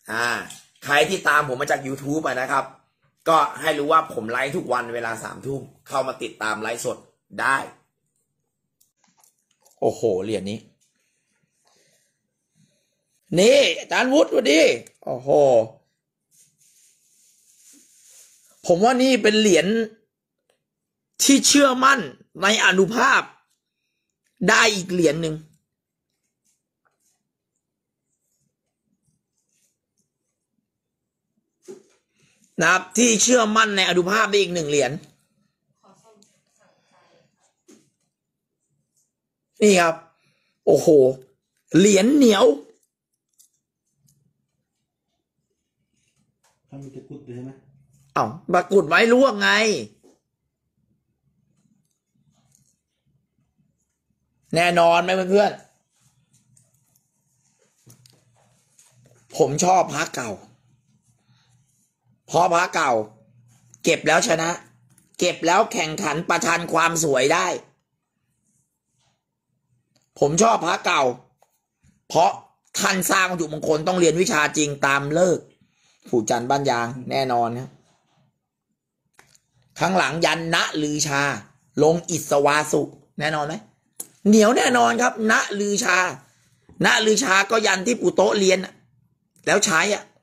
ใครที่ตามผมมาจาก YouTube นะครับก็ให้รู้ว่าผมไลฟ์ทุกวันเวลา3 ทุ่มเข้ามาติดตามไลฟ์สดได้โอ้โหเหรียญนี้นี่อาจารย์วุฒิสวัสดีโอ้โหผมว่านี่เป็นเหรียญที่เชื่อมั่นในอานุภาพได้อีกเหรียญหนึ่งนะครับที่เชื่อมั่นในอานุภาพได้อีก1 เหรียญนี่ครับโอ้โหเหรียญเหนียวทำมีตะกุดใช่ไหมตะกุดไว้ล่วงไงแน่นอนไหมเพื่อนๆผมชอบพระเก่าเพราะพระเก่าเก็บแล้วชนะเก็บแล้วแข่งขันประชันความสวยได้ผมชอบพระเก่าเพราะท่านสร้างวัตถุมงคลต้องเรียนวิชาจริงตามเลิกผู้จันบ้านยางแน่นอนครับข้างหลังยันณลือชาลงอิสวาสุแน่นอนไหมเหนียวแน่นอนครับณลือชาณลือชาก็ยันที่ปู่โต๊ะเรียนแล้วใช้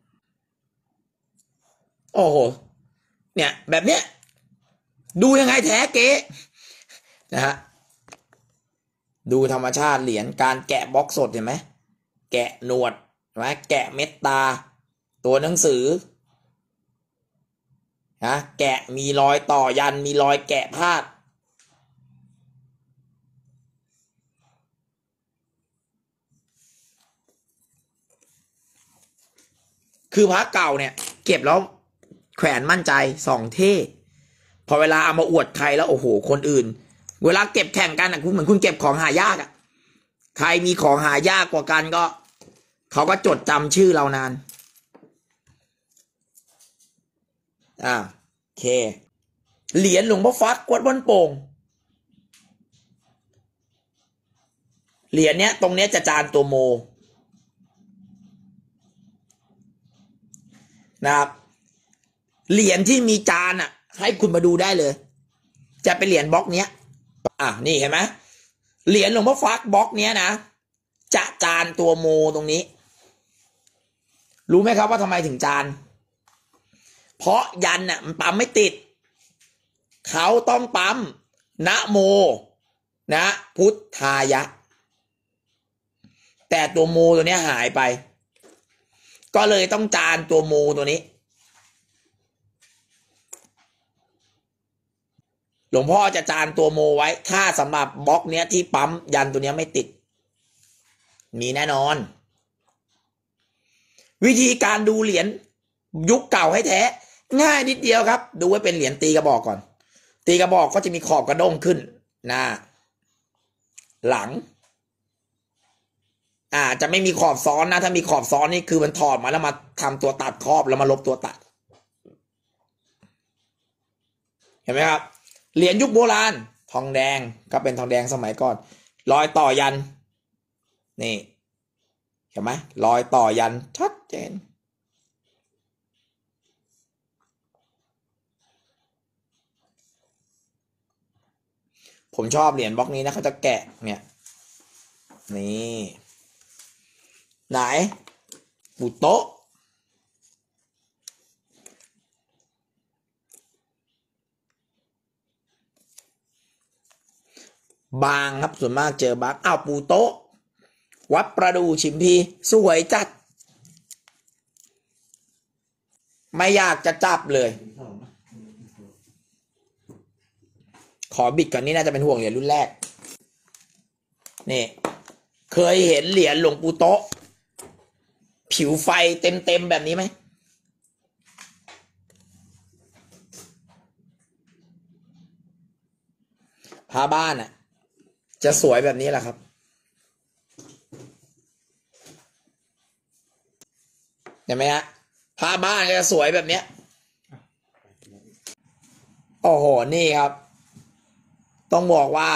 โอ้โหเนี่ยแบบเนี้ยดูยังไงแท้เก๋นะฮะดูธรรมชาติเหรียญการแกะบล็อกสดเห็นไหมแกะหนวดเห็นไหมแกะเม็ดตาตัวหนังสือนะแกะมีรอยต่อยันมีรอยแกะพาดคือพระเก่าเนี่ยเก็บแล้วแขวนมั่นใจส่องเท่พอเวลาเอามาอวดใครแล้วโอ้โหคนอื่นเวลาเก็บแข่งกันคุณเหมือนคุณเก็บของหายากใครมีของหายากกว่ากันก็เขาก็จดจำชื่อเรานานโอเคเหรียญหลวงพ่อฟักวัดบ้านโป่งเหรียญเนี้ยตรงเนี้ยจะจานตัวโมนะครับเหรียญที่มีจานให้คุณมาดูได้เลยจะเป็นเหรียญบล็อกเนี้ยนี่เห็นไหมเหรียญหลวงพ่อฟักบล็อกเนี้ยนะจะจานตัวโมตรงนี้รู้ไหมครับว่าทำไมถึงจานเพราะยันมันปั๊มไม่ติดเขาต้องปั๊มนะโมนะพุทธายะแต่ตัวโมตัวนี้หายไปก็เลยต้องจานตัวโมตัวนี้หลวงพ่อจะจานตัวโมไว้ถ้าสำหรับบล็อกเนี้ยที่ปั๊มยันตัวนี้ไม่ติดมีแน่นอนวิธีการดูเหรียญยุคเก่าให้แท้ง่ายนิดเดียวครับดูไว้เป็นเหรียญตีกระบอกก่อนตีกระบอกก็จะมีขอบกระด้งขึ้นหน้าหลังจะไม่มีขอบซ้อนนะถ้ามีขอบซ้อนนี่คือมันถอดมาแล้วมาทำตัวตัดครอบแล้วมาลบตัวตัดเห็นไหมครับเหรียญยุคโบราณทองแดงก็เป็นทองแดงสมัยก่อนรอยต่อยันนี่เห็นไหมรอยต่อยันชัดเจนผมชอบเหรียญบล็อกนี้นะเขาจะแกะเนี่ยนี่ไหนปู่โต๊ะบางครับส่วนมากเจอบางปู่โต๊ะวัดประดูชิมพีสวยจัดไม่อยากจะจับเลยขอบิดก่อนนี่น่าจะเป็นห่วงเหรียญรุ่นแรกนี่เคยเห็นเหรียญหลวงปู่โต๊ะผิวไฟเต็มแบบนี้ไหมพาบ้านจะสวยแบบนี้แหละครับเห็นไหมฮะพาบ้านจะสวยแบบเนี้ยโอ้โหนี่ครับต้องบอกว่า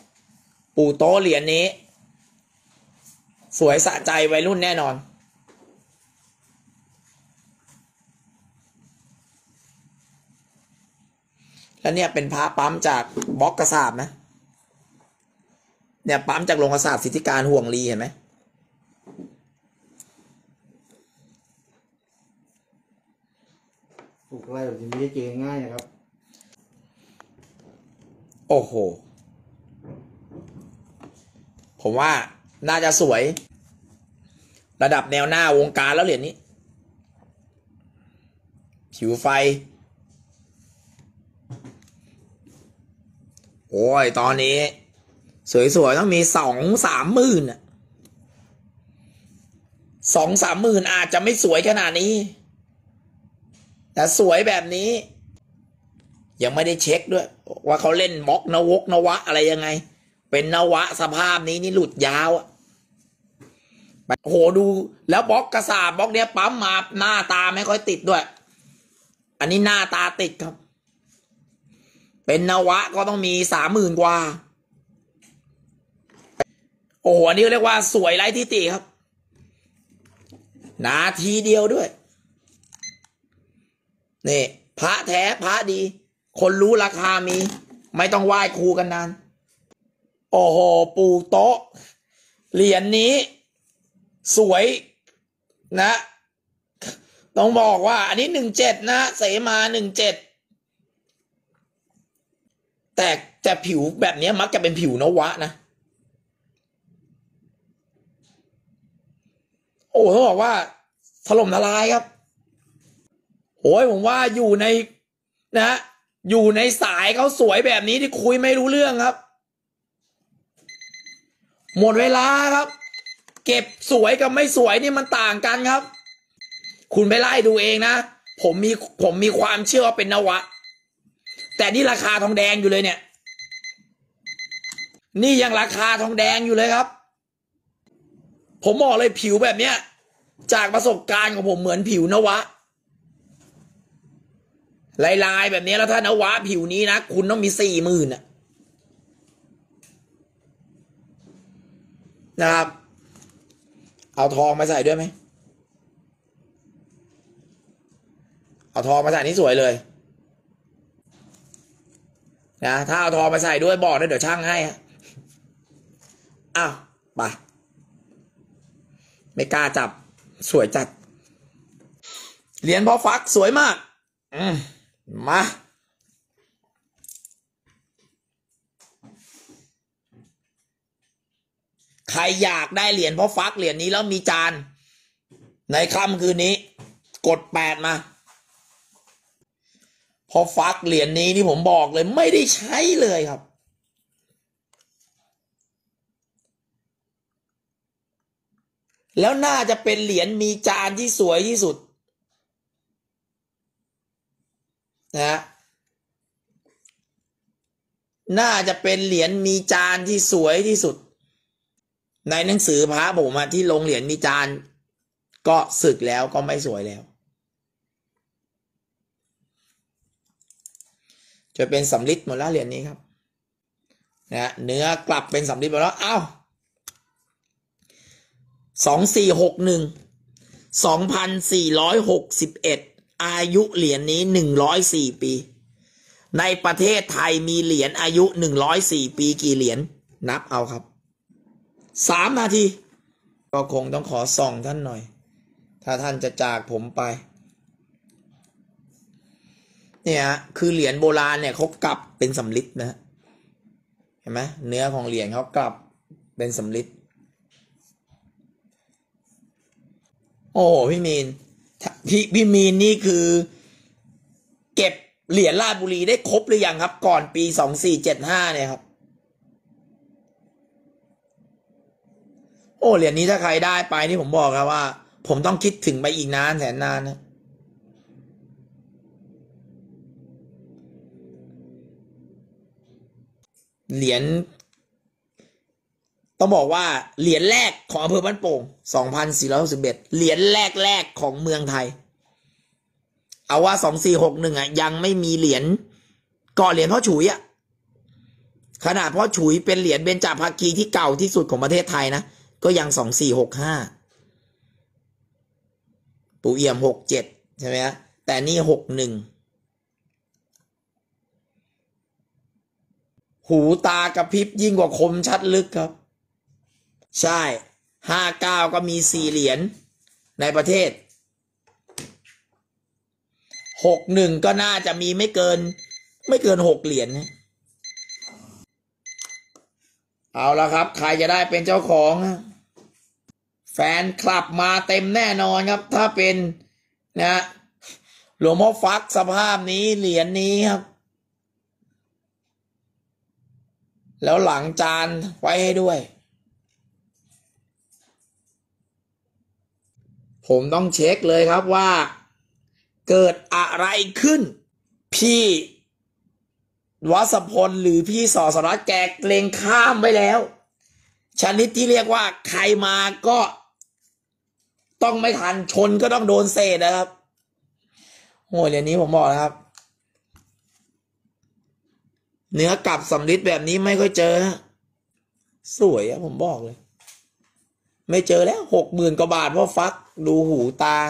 ปู่โต๊ะเหรียญนี้สวยสะใจวัยรุ่นแน่นอนแล้วเนี่ยเป็นพระปั๊มจากบล็อกกระสาบนะเนี่ยปั๊มจากโรงกระสาบสิทธิการห่วงลีเห็นไหมถูกอะไรแบบนี้ไม่ได้เจอง่ายนะครับโอ้โหผมว่าน่าจะสวยระดับแนวหน้าวงการแล้วเหรียญนี้ผิวไฟโอ้ยตอนนี้สวยๆต้องมี2-3 หมื่นอ่ะ2-3 หมื่นอาจจะไม่สวยขนาดนี้แต่สวยแบบนี้ยังไม่ได้เช็คด้วยว่าเขาเล่นบล็อกนวะอะไรยังไงเป็นนวะสภาพนี้นี่หลุดยาวอ่ะโอ้โหดูแล้วบล็อกกระสาบบล็อกเนี้ยปั๊มมาหน้าตาไม่ค่อยติดด้วยอันนี้หน้าตาติดครับเป็นนวะก็ต้องมี30,000 กว่าโอ้โหอันนี้เรียกว่าสวยไร้ที่ติครับนาทีเดียวด้วยนี่พระแท้พระดีคนรู้ราคามีไม่ต้องไหว้ครูกันนานโอ้โหปูโต๊ะเหรียญนี้สวยนะต้องบอกว่าอันนี้17นะเสมา17แต่ผิวแบบนี้มักจะเป็นผิวนวะนะโอ้ต้องบอกว่าถล่มทลายครับโอ้ยผมว่าอยู่ในนะอยู่ในสายเขาสวยแบบนี้ที่คุยไม่รู้เรื่องครับหมดเวลาครับเก็บสวยกับไม่สวยนี่มันต่างกันครับคุณไปไล่ดูเองนะผมมีความเชื่อว่าเป็นนวะแต่นี่ราคาทองแดงอยู่เลยเนี่ยนี่ยังราคาทองแดงอยู่เลยครับผมบอกเลยผิวแบบเนี้ยจากประสบการณ์ของผมเหมือนผิวนวะลายแบบนี้แล้วถ้านวะผิวนี้นะคุณต้องมี40,000นะครับเอาทองมาใส่ด้วยไหมเอาทองมาใส่นี่สวยเลยนะถ้าเอาทองมาใส่ด้วยบอกได้เดี๋ยวช่างให้อ้าวไปไม่กล้าจับสวยจัดเหรียญพ่อฟักสวยมากมาใครอยากได้เหรียญพ่อฟักเหรียญนี้แล้วมีจานในค่ำคืนนี้กด8มาพ่อฟักเหรียญนี้นี่ผมบอกเลยไม่ได้ใช้เลยครับแล้วน่าจะเป็นเหรียญมีจานที่สวยที่สุดนะน่าจะเป็นเหรียญมีจานที่สวยที่สุดในหนังสือพระผมที่ลงเหรียญมีจานก็สึกแล้วก็ไม่สวยแล้วจะเป็นสำริดหมดแล้วเหรียญนี้ครับนะเนื้อกลับเป็นสำริดหมดแล้ว2461อายุเหรียญนี้104ปีในประเทศไทยมีเหรียญอายุ104ปีกี่เหรียญนับเอาครับ3 นาทีก็คงต้องขอส่องท่านหน่อยถ้าท่านจะจากผมไปเนี่ยคือเหรียญโบราณเนี่ยเขากลับเป็นสำริดนะเห็นไหมเนื้อของเหรียญเขากลับเป็นสำริดโอ้พี่มีนพี่มีนนี่คือเก็บเหรียญราชบุรีได้ครบหรือยังครับก่อนปี2475เนี่ยครับโอ้เหรียญนี้ถ้าใครได้ไปนี่ผมบอกครับว่าผมต้องคิดถึงไปอีกนานแสนนานนะเหรียญต้องบอกว่าเหรียญแรกของอำเภอบ้านโป่ง2461เหรียญแรกของเมืองไทยเอาว่า2461ยังไม่มีเหรียญก่อนเหรียญพ่อฉุยขนาดพ่อฉุยเป็นเหรียญเบญจภาคีที่เก่าที่สุดของประเทศไทยนะก็ยัง2465ปู่เอี่ยม67ใช่ไหมฮะแต่นี่61 หูตากระพริบยิ่งกว่าคมชัดลึกครับใช่59ก็มี4เหรียญในประเทศ61ก็น่าจะมีไม่เกิน6เหรียญนะเอาละครับใครจะได้เป็นเจ้าของแฟนคลับมาเต็มแน่นอนครับถ้าเป็นนะหลวงพ่อฟักสภาพนี้เหรียญนี้ครับแล้วหลังจานไว้ให้ด้วยผมต้องเช็คเลยครับว่าเกิดอะไรขึ้นพี่วัสพลหรือพี่สสรัตน์แกเล็งข้ามไว้แล้วชนิดที่เรียกว่าใครมาก็ต้องไม่ทันชนก็ต้องโดนเศษนะครับโอ้ยเหรียญนี้ผมบอกนะครับเนื้อกลับสำริดแบบนี้ไม่ค่อยเจอสวยอะผมบอกเลยไม่เจอแล้ว60,000 กว่าบาทเพราะฟักดูหูตา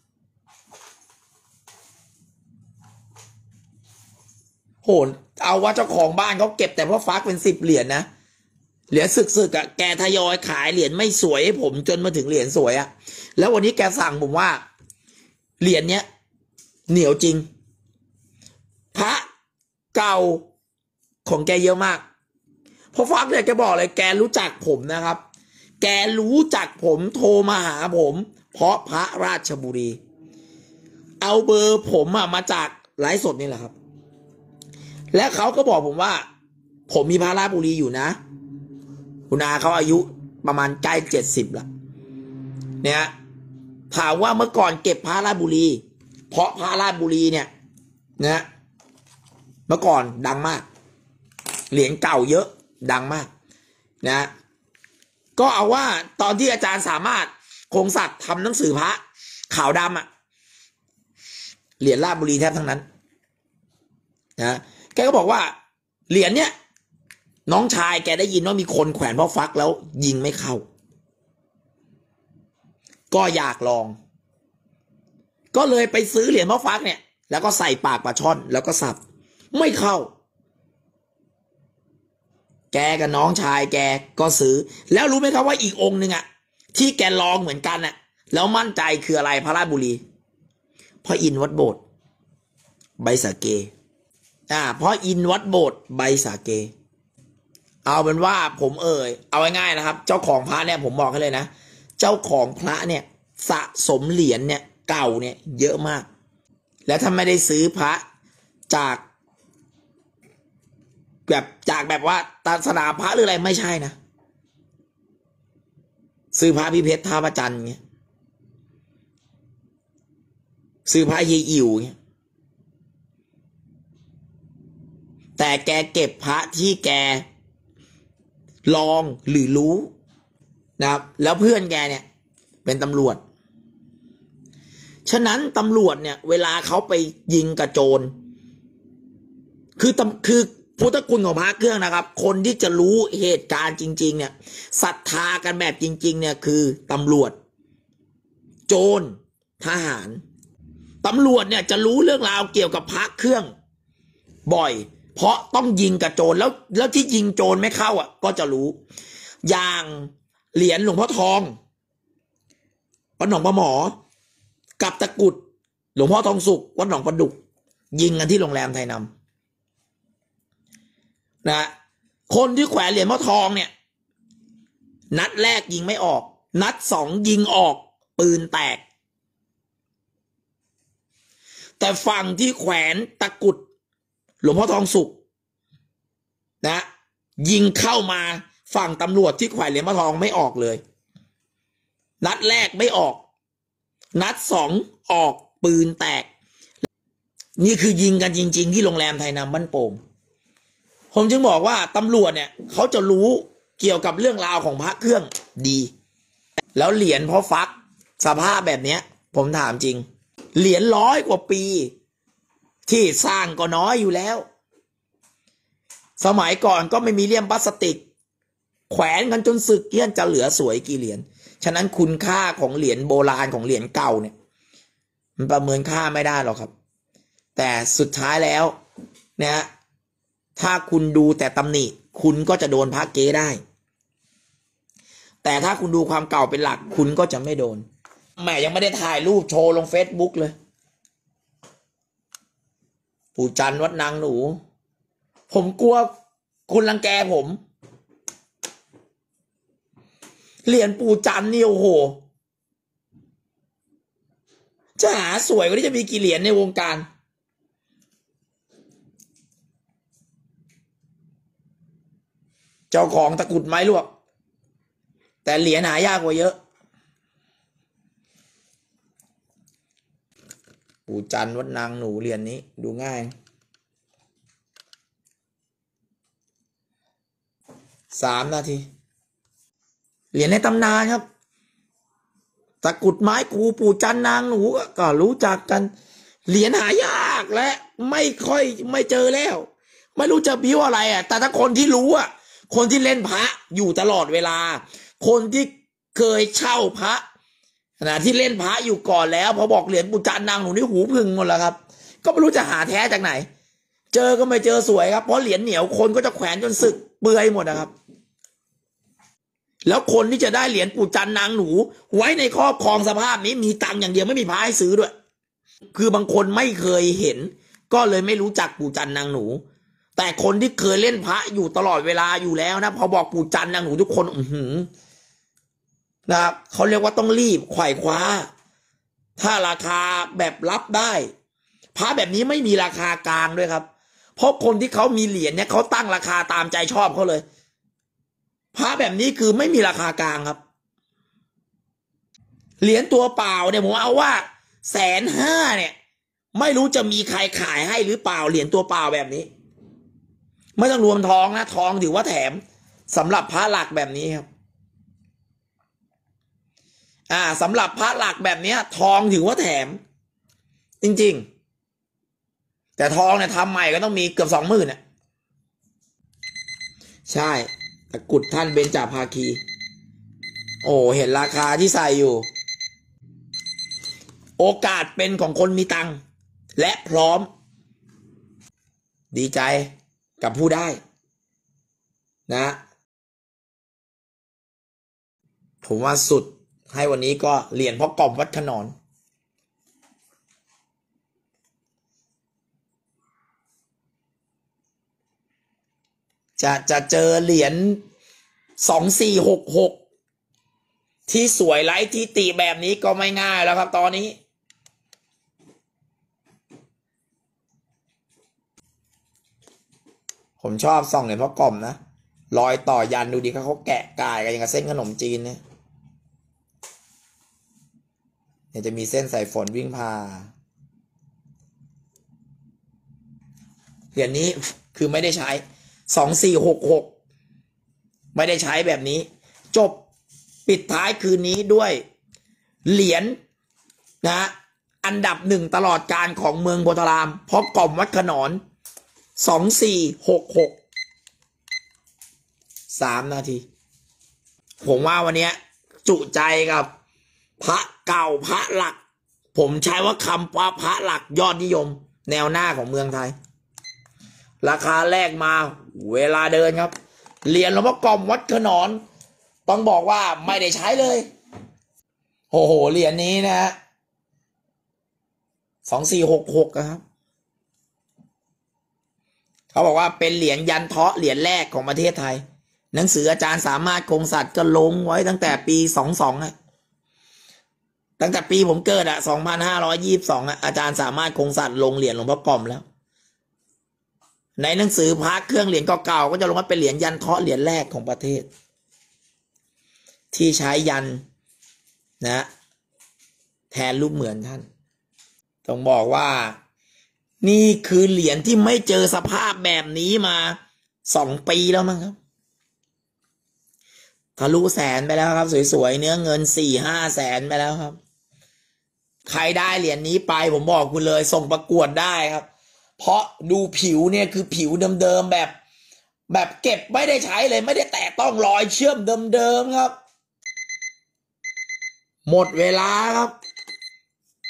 โหเอาว่าเจ้าของบ้านเขาเก็บแต่เพราะฟักเป็น10เหรียญนะเหรียญสึกอะแกทยอยขายเหรียญไม่สวยให้ผมจนมาถึงเหรียญสวยอะแล้ววันนี้แกสั่งผมว่าเหรียญเนี้ยเหนียวจริงพระเก่าของแกเยอะมากพอฟักเนี่ยแกบอกเลยแกรู้จักผมนะครับแกรู้จักผมโทรมาหาผมเพราะพระราชบุรีเอาเบอร์ผมมาจากไลฟ์สดนี่แหละครับและเขาก็บอกผมว่าผมมีพระราชบุรีอยู่นะคุณอาเขาอายุประมาณใกล้70แล้วเนี่ยถามว่าเมื่อก่อนเก็บพระราชบุรีเพราะพระราชบุรีเนี่ยนะเมื่อก่อนดังมากเหรียญเก่าเยอะดังมากนะก็เอาว่าตอนที่อาจารย์สามารถคงศักดิ์ทำหนังสือพระขาวดำเหรียญราชบุรีแทบทั้งนั้นนะแกก็บอกว่าเหรียญเนี้ยน้องชายแกได้ยินว่ามีคนแขวนพ่อฟักแล้วยิงไม่เข้าก็อยากลองก็เลยไปซื้อเหรียญพ่อฟักเนี่ยแล้วก็ใส่ปากปลาช่อนแล้วก็สับไม่เข้าแกกับน้องชายแกก็ซื้อแล้วรู้ไหมครับว่าอีกองค์หนึ่งที่แกลองเหมือนกันแล้วมั่นใจคืออะไรพระราชบุรีพ่ออินวัดโบสถ์ใบสาเกพ่ออินวัดโบสถ์ใบสาเกเอาเป็นว่าผมเอาง่ายๆนะครับเจ้าของพระเนี่ยผมบอกให้เลยนะเจ้าของพระเนี่ยสะสมเหรียญเนี่ยเก่าเนี่ยเยอะมากแล้วถ้าไม่ได้ซื้อพระจากแบบว่าศาสนาพระหรืออะไรไม่ใช่นะซื้อพระพิเพชรท่าพระจันทร์เงี้ยซื้อพระเยอิ๋วเงี้ยแต่แกเก็บพระที่แกลองหรือรู้นะครับแล้วเพื่อนแกเนี่ยเป็นตำรวจฉะนั้นตำรวจเนี่ยเวลาเขาไปยิงกระโจนคือพุทธคุณของพระเครื่องนะครับคนที่จะรู้เหตุการณ์จริงๆเนี่ยศรัทธากันแบบจริงๆเนี่ยคือตำรวจโจรทหารตำรวจเนี่ยจะรู้เรื่องราวเกี่ยวกับพระเครื่องบ่อยเพราะต้องยิงกระโจนแล้วที่ยิงโจรไม่เข้าก็จะรู้อย่างเหรียญหลวงพ่อทองวัดหนองปลาหมอกับตะกุดหลวงพ่อทองสุขวัดหนองประดุกยิงกันที่โรงแรมไทยนำนะคนที่แขวนเหรียญพ่อทองเนี่ยนัดแรกยิงไม่ออกนัด2ยิงออกปืนแตกแต่ฝั่งที่แขวนตะกุดหลวงพ่อทองสุขนะยิงเข้ามาฝั่งตำรวจที่แขวนเหรียญพ่อทองไม่ออกเลยนัดแรกไม่ออกนัด2ออกปืนแตกนี่คือยิงกันจริงๆที่โรงแรมไทยนำบ้านโป่งผมจึงบอกว่าตำรวจเนี่ยเขาจะรู้เกี่ยวกับเรื่องราวของพระเครื่องดีแล้วเหรียญพ่อฟักสภาพแบบเนี้ยผมถามจริงเหรียญ100 กว่าปีที่สร้างก็น้อยอยู่แล้วสมัยก่อนก็ไม่มีเลี่ยมพลาสติกแขวนกันจนสึกเกี้ยนจะเหลือสวยกี่เหรียญฉะนั้นคุณค่าของเหรียญโบราณของเหรียญเก่าเนี่ยมันประเมินค่าไม่ได้หรอกครับแต่สุดท้ายแล้วเนี่ยถ้าคุณดูแต่ตำหนิคุณก็จะโดนพระเก๊ได้ แต่ถ้าคุณดูความเก่าเป็นหลักคุณก็จะไม่โดนแหมยังไม่ได้ถ่ายรูปโชว์ลง Facebook เลยปู่จันทร์วัดนางหนูผมกลัวคุณรังแกผมเหรียญปู่จันทร์นี่โอ้โหจะหาสวยกว่านี้จะมีกี่เหรียญในวงการเจ้าของตะกุดไม้ลวกแต่เหรียญหายากกว่าเยอะปู่จันทร์วัดนางหนูเหรียญนี้ดูง่าย3 นาทีเหรียญในตำนานครับตะกุดไม้กูปู่จันทร์นางหนูก็รู้จักกันเหรียญหายากและไม่ค่อยไม่เจอแล้วไม่รู้จะบิ้วอะไรอ่ะแต่ถ้าคนที่รู้อ่ะคนที่เล่นพระอยู่ตลอดเวลาคนที่เคยเช่าพระนะที่เล่นพระอยู่ก่อนแล้วพอบอกเหรียญปู่จันทร์นางหนูนี่หูพึ่งหมดแล้วครับก็ไม่รู้จะหาแท้จากไหนเจอก็ไม่เจอสวยครับเพราะเหรียญเหนียวคนก็จะแขวนจนสึกเปื่อยหมดนะครับแล้วคนที่จะได้เหรียญปู่จันทร์นางหนูไว้ในครอบครองสภาพนี้มีตังค์อย่างเดียวไม่มีพระให้ซื้อด้วยคือบางคนไม่เคยเห็นก็เลยไม่รู้จักปู่จันทร์นางหนูแต่คนที่เคยเล่นพระอยู่ตลอดเวลาอยู่แล้วนะพอบอกปู่จันทร์นางหนูทุกคนนะครับเขาเรียกว่าต้องรีบไขว่คว้าถ้าราคาแบบรับได้พระแบบนี้ไม่มีราคากลางด้วยครับเพราะคนที่เขามีเหรียญเนี่ยเขาตั้งราคาตามใจชอบเขาเลยพระแบบนี้คือไม่มีราคากลางครับเหรียญตัวเปล่าเนี่ยผมเอาว่า150,000เนี่ยไม่รู้จะมีใครขายให้หรือเปล่าเหรียญตัวเปล่าแบบนี้ไม่ต้องรวมทองนะทองถือว่าแถมสำหรับพระหลักแบบนี้ครับสำหรับพระหลักแบบนี้ทองถือว่าแถมจริงๆแต่ทองเนี่ยทำใหม่ก็ต้องมีเกือบ20,000เนี่ยใช่ตะกุดท่านเบญจภาคีโอ้เห็นราคาที่ใส่อยู่โอกาสเป็นของคนมีตังค์และพร้อมดีใจกับผู้ได้นะผมว่าสุดให้วันนี้ก็เหรียญพ่อกอบวัดขนอนจะเจอเหรียญ2466ที่สวยไร้ที่ติแบบนี้ก็ไม่ง่ายแล้วครับตอนนี้ผมชอบส่องเหรียญพ่อกอบนะรอยต่อยันดูดิเขาแกะกายกันอย่างกับเส้นขนมจีนเนี่ยจะมีเส้นสายฝนวิ่งผ่าเหรียญนี้คือไม่ได้ใช้2466ไม่ได้ใช้แบบนี้จบปิดท้ายคืนนี้ด้วยเหรียญนะอันดับ1ตลอดการของเมืองโพธารามเพราะกล่อมวัดขนอน2466 3 นาทีผมว่าวันนี้จุใจกับพระเก่าพระหลักผมใช้ว่าคำว่าพระหลักยอดนิยมแนวหน้าของเมืองไทยราคาแรกมาเวลาเดินครับเหรียญหลวงพ่อกรมวัดขนอนต้องบอกว่าไม่ได้ใช้เลยโอ้โหเหรียญนี้นะฮะ2466ครับเขาบอกว่าเป็นเหรียญยันเทาะเหรียญแรกของประเทศไทยหนังสืออาจารย์สามารถคงสัตว์ก็ลงไว้ตั้งแต่ปี22ตั้งแต่ปีผมเกิด2522อาจารย์สามารถคงสัตว์ลงเหรียญหลวงพ่อกรมแล้วในหนังสือพระเครื่องเหรียญเก่าๆก็จะลงว่าเป็นเหรียญยันเทาะเหรียญแรกของประเทศที่ใช้ยันนะแทนรูปเหมือนท่านต้องบอกว่านี่คือเหรียญที่ไม่เจอสภาพแบบนี้มา2 ปีแล้วมั้งครับทะลุแสนไปแล้วครับสวยๆเนื้อเงิน4-5 แสนไปแล้วครับใครได้เหรียญนี้ไปผมบอกคุณเลยส่งประกวดได้ครับเพราะดูผิวเนี่ยคือผิวเดิมๆแบบเก็บไม่ได้ใช้เลยไม่ได้แตะต้องรอยเชื่อมเดิมๆครับหมดเวลาครับ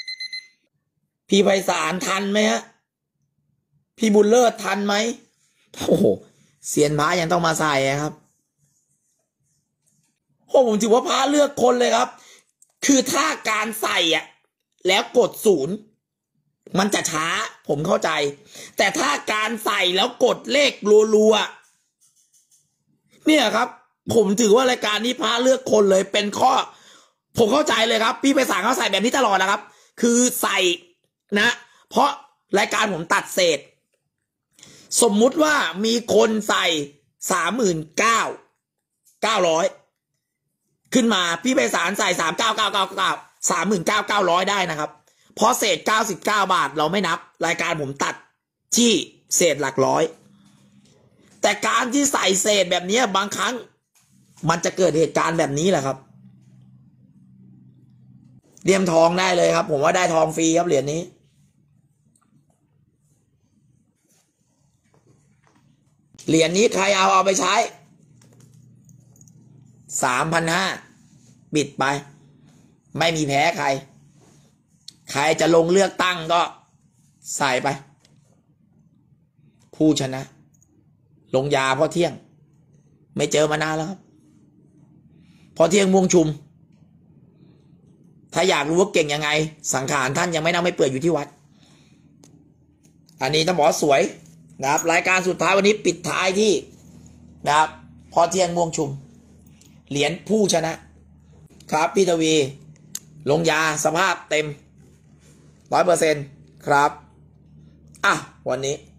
พี่ไพศาลทันไหมฮะพี่บุญเลิศทันไหมโอ้โหเซียนพระยังต้องมาใส่ครับโอ้ผมถือว่าพระเลือกคนเลยครับคือถ้าการใส่อ่ะแล้วกดศูนย์มันจะช้าผมเข้าใจแต่ถ้าการใส่แล้วกดเลขรัวๆเนี่ยครับผมถือว่ารายการนี้พระเลือกคนเลยเป็นข้อผมเข้าใจเลยครับพี่ไปสั่งเขาใส่แบบนี้ตลอดนะครับคือใส่นะเพราะรายการผมตัดเศษสมมุติว่ามีคนใส่39,900ขึ้นมาพี่ไปสารใส่39,999 39,900ได้นะครับเพราะเศษ99 บาทเราไม่นับรายการผมตัดที่เศษหลักร้อยแต่การที่ใส่เศษแบบนี้บางครั้งมันจะเกิดเหตุการณ์แบบนี้แหละครับเลี่ยมทองได้เลยครับผมว่าได้ทองฟรีครับเหรียญนี้เหรียญนี้ใครเอาไปใช้3,500บิดไปไม่มีแพ้ใครใครจะลงเลือกตั้งก็ใส่ไปผู้ชนะลงยาพ่อเที่ยงไม่เจอมานานแล้วครับพ่อเที่ยงม่วงชุมถ้าอยากรู้ว่าเก่งยังไงสังขารท่านยังไม่เน่าไม่เปื่อยอยู่ที่วัดอันนี้ต้องบอกสวยนะครับรายการสุดท้ายวันนี้ปิดท้ายที่นะครับพ่อเที่ยงม่วงชุมเหรียญผู้ชนะครับพี่ทวีลงยาสภาพเต็ม100%ครับอ่ะวันนี้